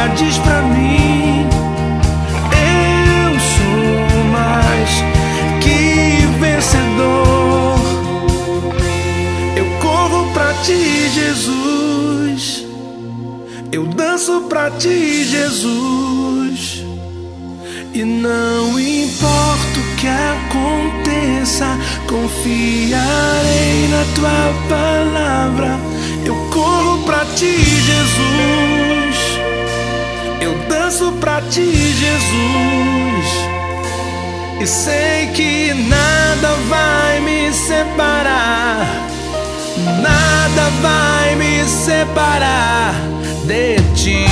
Bíblia diz pra mim: eu sou mais que vencedor. Eu corro pra ti, Jesus. Eu danço pra ti, Jesus. E não importa o que aconteça, confiarei na tua palavra. Eu corro pra ti, Jesus. Eu danço pra ti, Jesus. E sei que nada vai me separar, nada vai me separar de ti.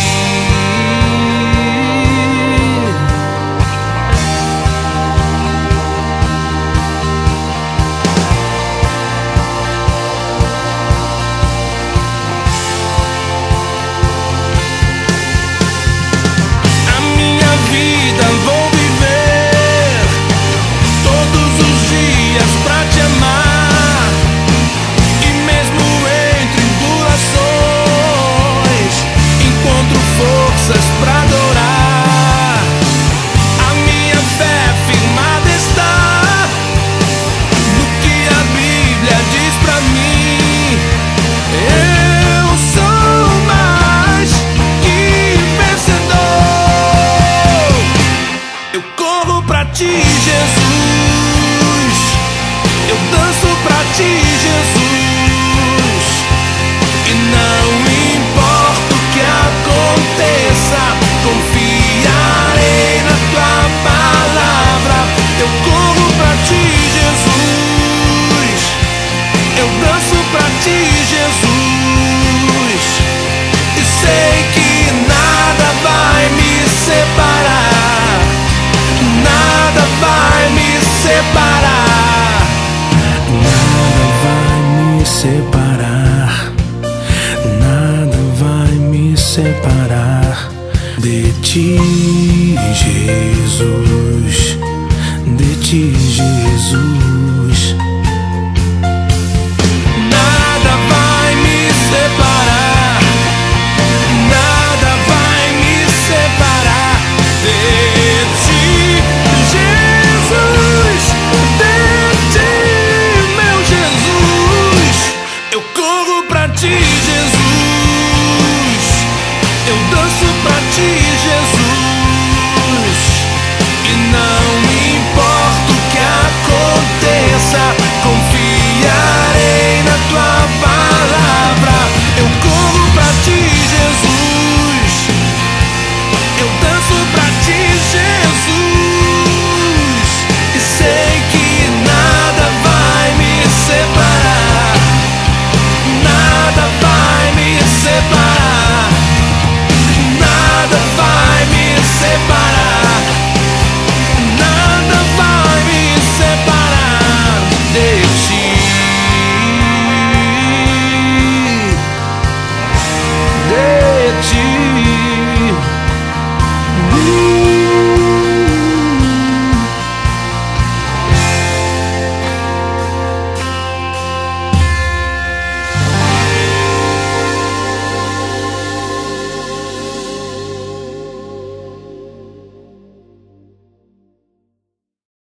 Separar de ti, Jesus, de ti, Jesus.